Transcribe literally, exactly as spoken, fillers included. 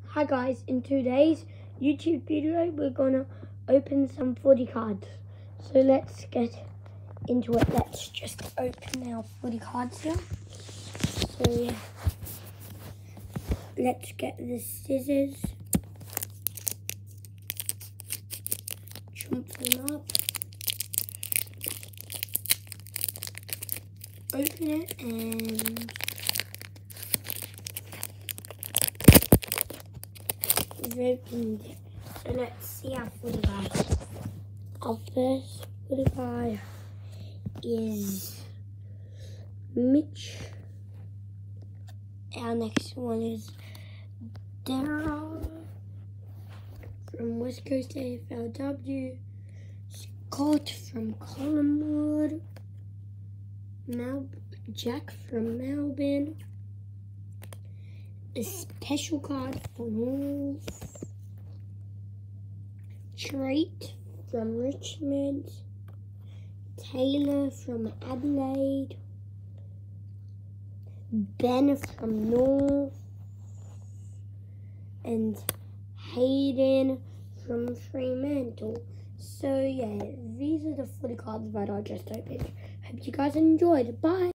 Hi guys, in today's YouTube video we're gonna open some footy cards. So let's get into it. Let's just open our footy cards here. So yeah. Let's get the scissors. Chomp them up. Open it and we've opened it. So let's see our footy card. Our first footy card is Mitch. Our next one is Daryl from West Coast A F L W. Scott from Collingwood. Mel Jack from Melbourne. A special card for Wolves. Trait from Richmond. Taylor from Adelaide. Ben from North. And Hayden from Fremantle. So yeah, these are the footy cards that I just opened. Hope you guys enjoyed. Bye.